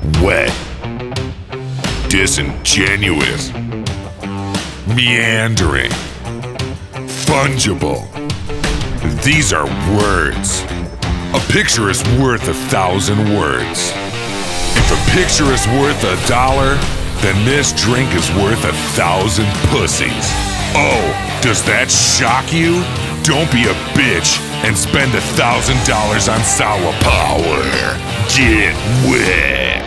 Wet. Disingenuous. Meandering. Fungible. These are words. A picture is worth 1,000 words. If a picture is worth $1, then this drink is worth 1,000 pussies. Oh, does that shock you? Don't be a bitch and spend $1,000 on Sawa power. Get wet.